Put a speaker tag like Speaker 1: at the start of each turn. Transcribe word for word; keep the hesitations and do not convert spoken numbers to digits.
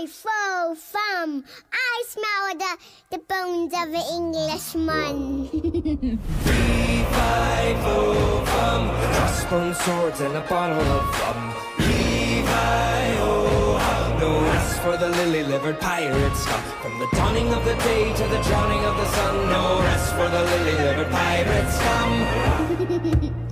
Speaker 1: fo, fum. I smell the, the bones of an Englishman.
Speaker 2: Fee-fi-fo-fum, crossbone swords and a bottle of rum. Levi-o-hum, no rest for the lily-livered pirates scum. From the dawning of the day to the drowning of the sun, no rest for the lily-livered pirates scum.